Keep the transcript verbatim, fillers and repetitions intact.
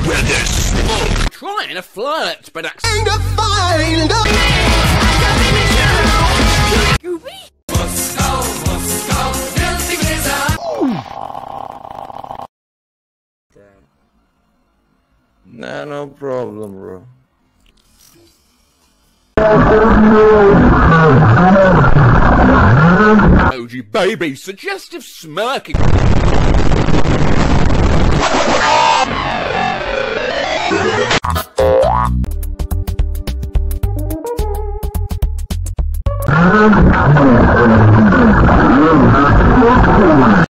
Weather smoke. Trying to flirt, but that's And to find out. Moscow, Moscow, filthy blizzard. Nah, no problem, bro. emoji baby, suggestive smirking.